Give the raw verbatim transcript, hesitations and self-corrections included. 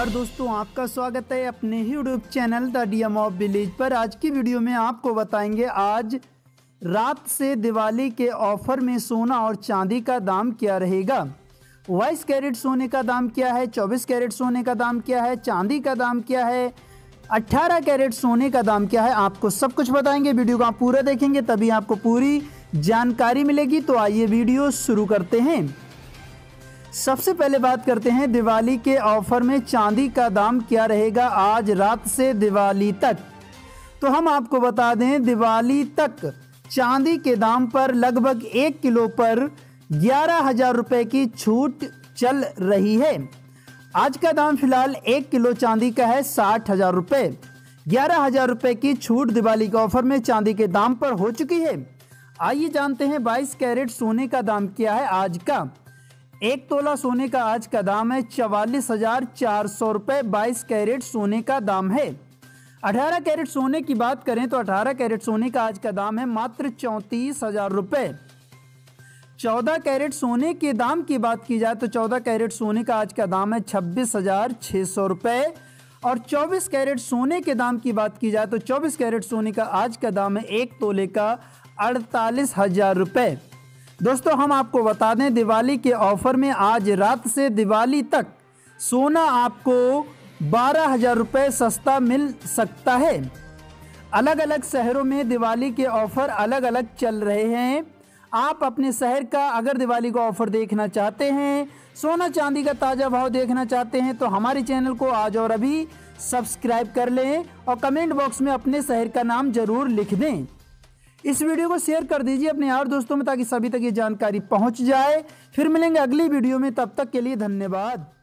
नमस्कार दोस्तों, आपका स्वागत है अपने ही YouTube channel the DM of village पर। आज की वीडियो में आपको बताएंगे आज रात से दिवाली के ऑफर में सोना और चांदी का दाम क्या रहेगा। बाईस कैरेट सोने का दाम क्या है, चौबीस कैरेट सोने का दाम क्या है, चांदी का दाम क्या है, अट्ठारह कैरेट सोने का दाम क्या है, आपको सब कुछ बताएंगे। वीडियो को आप पूरा देखेंगे तभी आपको पूरी जानकारी मिलेगी। तो आइए वीडियो शुरू करते हैं। सबसे पहले बात करते हैं दिवाली के ऑफर में चांदी का दाम क्या रहेगा आज रात से दिवाली तक। तो हम आपको बता दें, दिवाली तक चांदी के दाम पर लगभग एक किलो पर ग्यारह हजार रुपये की छूट चल रही है। आज का दाम फिलहाल एक किलो चांदी का है साठ हजार रुपये। ग्यारह हजार रुपये की छूट दिवाली के ऑफर में चांदी के दाम पर हो चुकी है। आइए जानते हैं बाईस कैरेट सोने का दाम क्या है आज का। एक तोला सोने का आज का दाम है चवालीस हजार चार सौ रुपये। बाईस कैरेट सोने का दाम है। अठारह कैरेट सोने की बात करें तो अठारह कैरेट सोने का आज का दाम है मात्र चौंतीस हजार रुपये। चौदह कैरेट सोने के दाम की बात की जाए तो चौदह कैरेट सोने का आज का दाम है छब्बीस हजार छः सौ रुपये। और चौबीस कैरेट सोने के दाम की बात की जाए तो चौबीस कैरेट सोने का आज का दाम है एक तोले का अड़तालीस हजार रुपये। दोस्तों हम आपको बता दें, दिवाली के ऑफर में आज रात से दिवाली तक सोना आपको बारह हजार रुपये सस्ता मिल सकता है। अलग अलग शहरों में दिवाली के ऑफर अलग अलग चल रहे हैं। आप अपने शहर का अगर दिवाली का ऑफर देखना चाहते हैं, सोना चांदी का ताज़ा भाव देखना चाहते हैं तो हमारे चैनल को आज और अभी सब्सक्राइब कर लें और कमेंट बॉक्स में अपने शहर का नाम जरूर लिख दें। इस वीडियो को शेयर कर दीजिए अपने यार दोस्तों में ताकि सभी तक ये जानकारी पहुंच जाए। फिर मिलेंगे अगली वीडियो में, तब तक के लिए धन्यवाद।